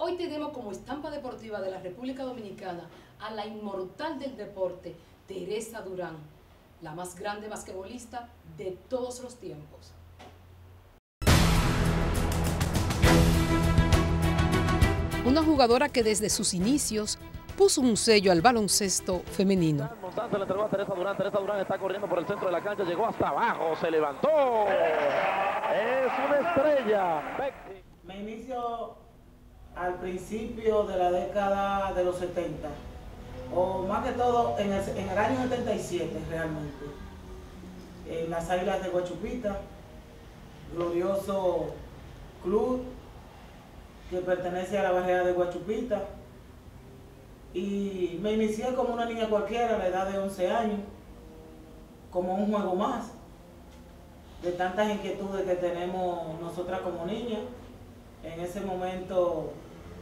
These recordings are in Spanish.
Hoy tenemos como estampa deportiva de la República Dominicana a la inmortal del deporte, Teresa Durán, la más grande basquetbolista de todos los tiempos. Una jugadora que desde sus inicios puso un sello al baloncesto femenino. Montante le entregó a Teresa Durán. Teresa Durán está corriendo por el centro de la cancha, llegó hasta abajo, se levantó. Es una estrella. Me inicio al principio de la década de los 70, o más que todo en el año 77 realmente, en las Águilas de Guachupita, glorioso club que pertenece a la barriada de Guachupita, y me inicié como una niña cualquiera a la edad de 11 años, como un juego más, de tantas inquietudes que tenemos nosotras como niñas. En ese momento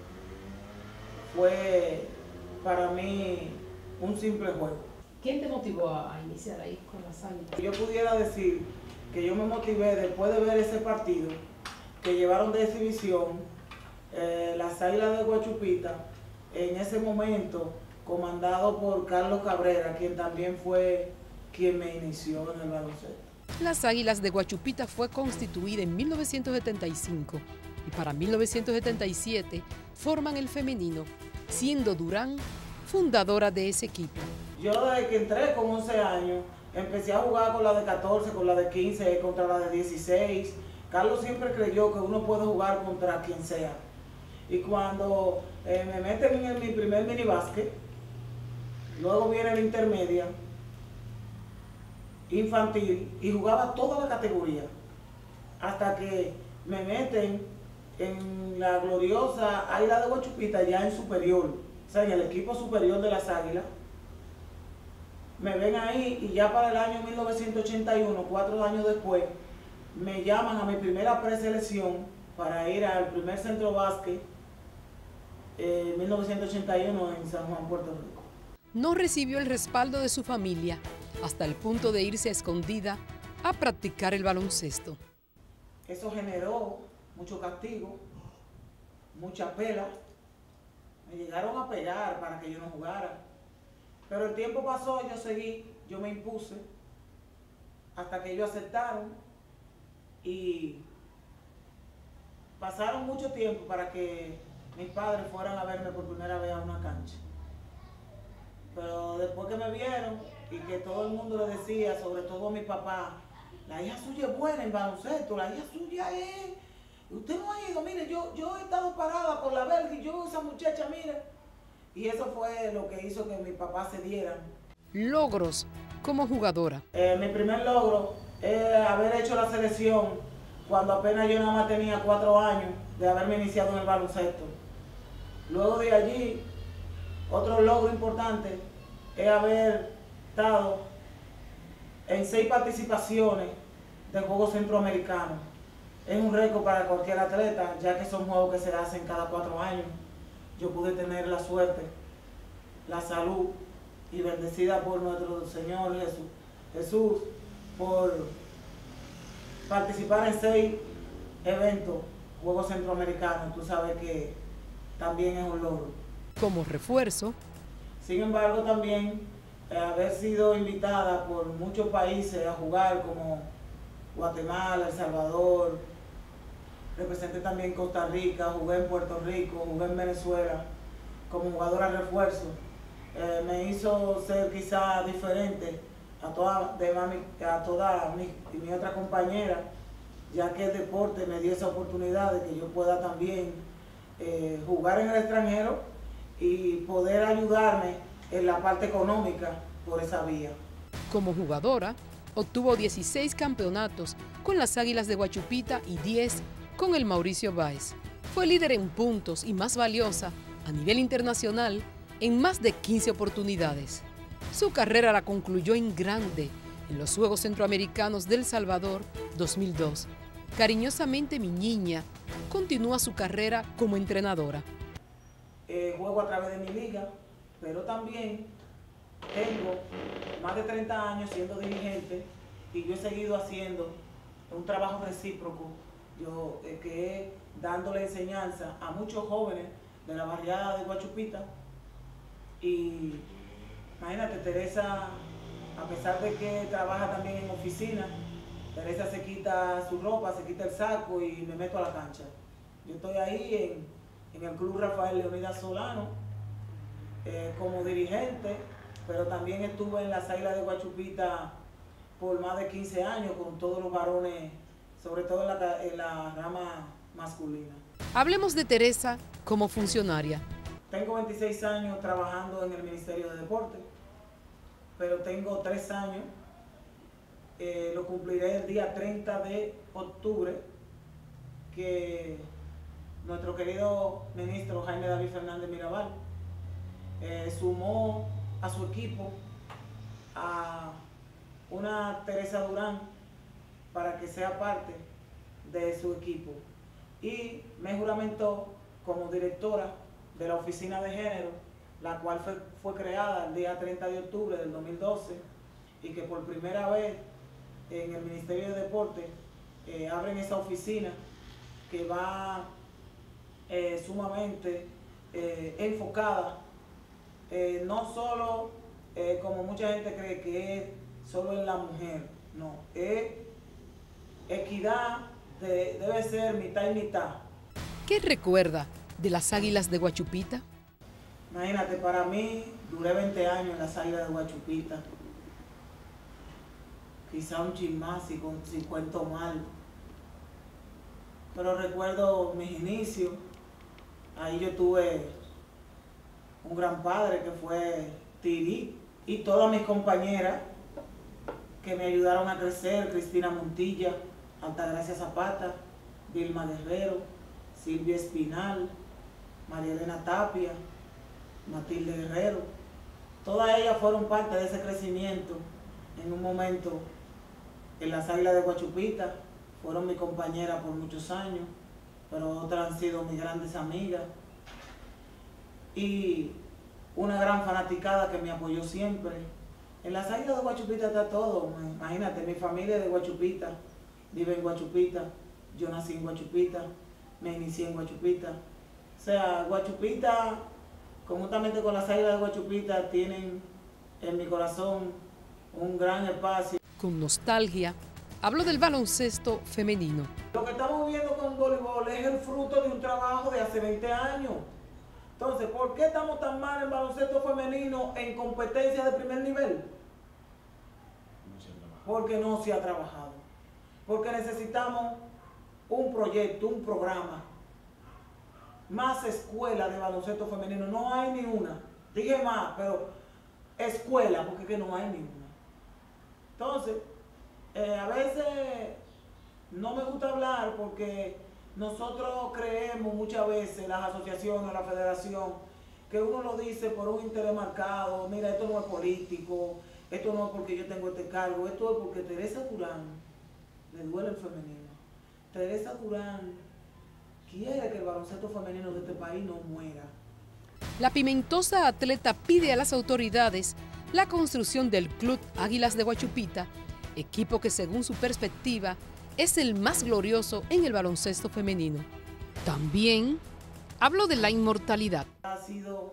fue para mí un simple juego. ¿Quién te motivó a iniciar ahí con las Águilas? Yo pudiera decir que yo me motivé después de ver ese partido que llevaron de exhibición las Águilas de Guachupita, en ese momento comandado por Carlos Cabrera, quien también fue quien me inició en el baloncesto. Las Águilas de Guachupita fue constituida en 1975 y para 1977 forman el femenino, siendo Durán fundadora de ese equipo. Yo desde que entré con 11 años, empecé a jugar con la de 14, con la de 15, contra la de 16. Carlos siempre creyó que uno puede jugar contra quien sea. Y cuando me meten en mi primer minibásquet, luego viene la intermedia, infantil, y jugaba toda la categoría, hasta que me meten en la gloriosa Águila de Guachupita, ya en superior, o sea, en el equipo superior de las Águilas. Me ven ahí y ya para el año 1981, 4 años después, me llaman a mi primera preselección para ir al primer centro básquet, 1981 en San Juan, Puerto Rico. No recibió el respaldo de su familia hasta el punto de irse a escondida a practicar el baloncesto. Eso generó mucho castigo, mucha pela. Me llegaron a pegar para que yo no jugara. Pero el tiempo pasó, yo seguí, yo me impuse, hasta que ellos aceptaron, y pasaron mucho tiempo para que mis padres fueran a verme por primera vez a una cancha. Pero después que me vieron y que todo el mundo le decía, sobre todo a mi papá, la hija suya es buena en baloncesto, la hija suya es... Usted no ha ido, mire, yo he estado parada por la verga y yo veo a esa muchacha, mire. Y eso fue lo que hizo que mi papá se diera. Logros como jugadora. Mi primer logro es haber hecho la selección cuando apenas yo nada más tenía 4 años de haberme iniciado en el baloncesto. Luego de allí, otro logro importante es haber estado en 6 participaciones de Juegos Centroamericanos. Es un récord para cualquier atleta, ya que son juegos que se hacen cada 4 años. Yo pude tener la suerte, la salud, y bendecida por nuestro Señor Jesús por participar en 6 eventos, Juegos Centroamericanos. Tú sabes que también es un logro. Como refuerzo. Sin embargo, también haber sido invitada por muchos países a jugar, como Guatemala, El Salvador, representé también Costa Rica, jugué en Puerto Rico, jugué en Venezuela como jugadora refuerzo, me hizo ser quizá diferente a todas mis otras compañeras, ya que el deporte me dio esa oportunidad de que yo pueda también jugar en el extranjero y poder ayudarme en la parte económica por esa vía. Como jugadora, obtuvo 16 campeonatos con las Águilas de Guachupita y 10 con el Mauricio Báez. Fue líder en puntos y más valiosa a nivel internacional en más de 15 oportunidades. Su carrera la concluyó en grande en los Juegos Centroamericanos del Salvador 2002. Cariñosamente mi niña continúa su carrera como entrenadora. Juego a través de mi liga, pero también tengo más de 30 años siendo dirigente y yo he seguido haciendo un trabajo recíproco, que es dándole enseñanza a muchos jóvenes de la barriada de Guachupita. Y imagínate, Teresa, a pesar de que trabaja también en oficina, Teresa se quita su ropa, se quita el saco y me meto a la cancha. Yo estoy ahí en el Club Rafael Leonidas Solano como dirigente, pero también estuve en las Águilas de Guachupita por más de 15 años con todos los varones, sobre todo en la rama masculina. Hablemos de Teresa como funcionaria. Tengo 26 años trabajando en el Ministerio de Deportes, pero tengo 3 años, lo cumpliré el día 30 de octubre, que nuestro querido ministro Jaime David Fernández Mirabal sumó a su equipo a una Teresa Durán para que sea parte de su equipo, y me juramentó como directora de la Oficina de Género, la cual fue creada el día 30 de octubre del 2012, y que por primera vez en el Ministerio de Deportes abren esa oficina que va sumamente enfocada, no solo como mucha gente cree que es solo en la mujer, no, es equidad, debe ser mitad y mitad. ¿Qué recuerda de las Águilas de Guachupita? Imagínate, para mí, duré 20 años en las Águilas de Guachupita. Quizá un chin más si cuento mal. Pero recuerdo mis inicios. Ahí yo tuve un gran padre que fue Tiri, y todas mis compañeras que me ayudaron a crecer: Cristina Montilla, Altagracia Zapata, Vilma Guerrero, Silvia Espinal, María Elena Tapia, Matilde Guerrero. Todas ellas fueron parte de ese crecimiento en un momento en las Águilas de Guachupita. Fueron mi compañera por muchos años, pero otras han sido mis grandes amigas. Y una gran fanaticada que me apoyó siempre. En las Águilas de Guachupita está todo. Imagínate, mi familia es de Guachupita, vive en Guachupita, yo nací en Guachupita, me inicié en Guachupita. O sea, Guachupita, conjuntamente con las Águilas de Guachupita, tienen en mi corazón un gran espacio. Con nostalgia, habló del baloncesto femenino. Lo que estamos viendo con voleibol es el fruto de un trabajo de hace 20 años. Entonces, ¿por qué estamos tan mal en baloncesto femenino en competencia de primer nivel? Porque no se ha trabajado. Porque necesitamos un proyecto, un programa. Más escuelas de baloncesto femenino. No hay ni una. Dije más, pero escuela, porque es que no hay ni una. Entonces, a veces no me gusta hablar porque nosotros creemos muchas veces, las asociaciones, la federación, que uno lo dice por un interés marcado. Mira, esto no es político, esto no es porque yo tengo este cargo, esto es porque Teresa Durán le duele el femenino. Teresa Durán quiere que el baloncesto femenino de este país no muera. La pimentosa atleta pide a las autoridades la construcción del Club Águilas de Guachupita, equipo que según su perspectiva es el más glorioso en el baloncesto femenino. También habló de la inmortalidad. Ha sido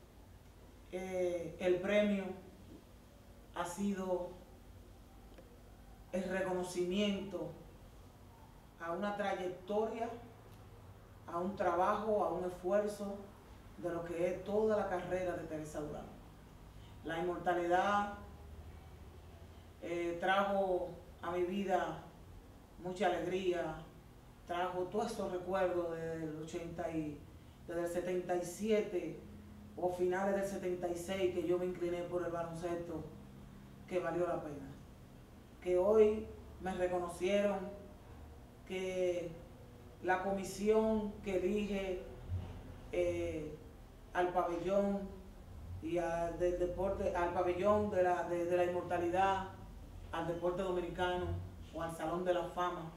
el premio, ha sido el reconocimiento a una trayectoria, a un trabajo, a un esfuerzo de lo que es toda la carrera de Teresa Durán. La inmortalidad trajo a mi vida mucha alegría, trajo todos esos recuerdos desde el 77 o finales del 76, que yo me incliné por el baloncesto, que valió la pena. Que hoy me reconocieron, que la comisión que elige al pabellón y del deporte, al pabellón de la inmortalidad, al deporte dominicano o al Salón de la Fama,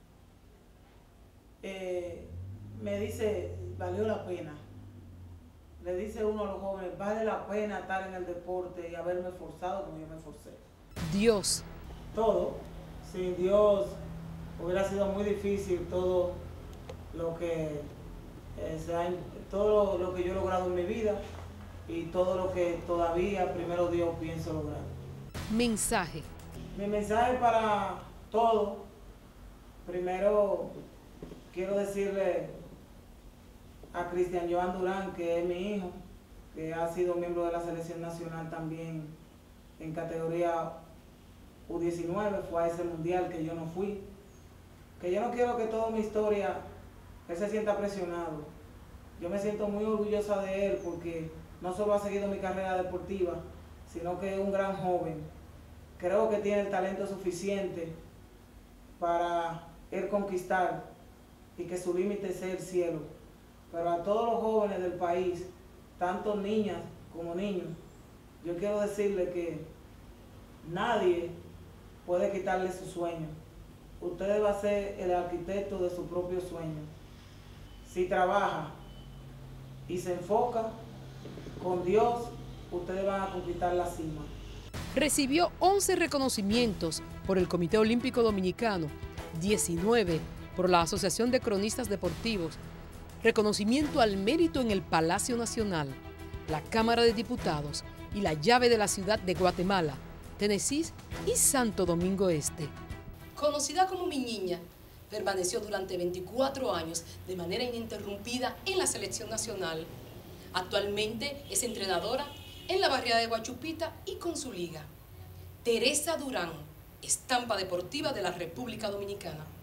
me dice, valió la pena. Le dice uno a los jóvenes, vale la pena estar en el deporte y haberme esforzado como yo me esforcé. Dios. Todo. Sin Dios hubiera sido muy difícil todo lo que todo lo que yo he logrado en mi vida y todo lo que todavía, primero Dios, pienso lograr. Mensaje. Mi mensaje para todos, primero quiero decirle a Cristian Joan Durán, que es mi hijo, que ha sido miembro de la selección nacional también en categoría U19, fue a ese mundial que yo no fui, que yo no quiero que toda mi historia, él se sienta presionado. Yo me siento muy orgullosa de él porque no solo ha seguido mi carrera deportiva, sino que es un gran joven. Creo que tiene el talento suficiente para él conquistar y que su límite sea el cielo. Pero a todos los jóvenes del país, tanto niñas como niños, yo quiero decirle que nadie puede quitarle su sueño. Usted va a ser el arquitecto de su propio sueño. Si trabaja y se enfoca con Dios, ustedes van a conquistar la cima. Recibió 11 reconocimientos por el Comité Olímpico Dominicano, 19 por la Asociación de Cronistas Deportivos, reconocimiento al mérito en el Palacio Nacional, la Cámara de Diputados y la llave de la ciudad de Guatemala, Tennessee y Santo Domingo Este. Conocida como Mi Niña, permaneció durante 24 años de manera ininterrumpida en la selección nacional. Actualmente es entrenadora en la barriada de Guachupita y con su liga. Teresa Durán, estampa deportiva de la República Dominicana.